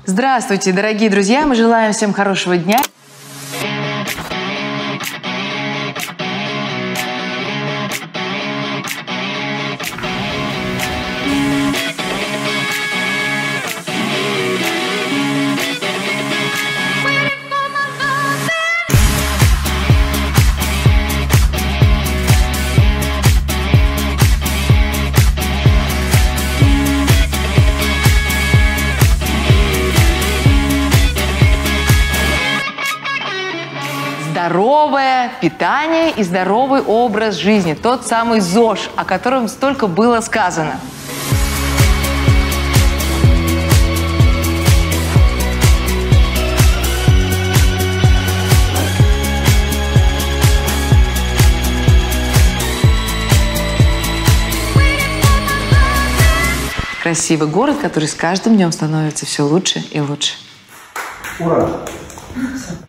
Здравствуйте, дорогие друзья! Мы желаем всем хорошего дня. Здоровое питание и здоровый образ жизни. Тот самый ЗОЖ, о котором столько было сказано. Красивый город, который с каждым днем становится все лучше и лучше. Ура!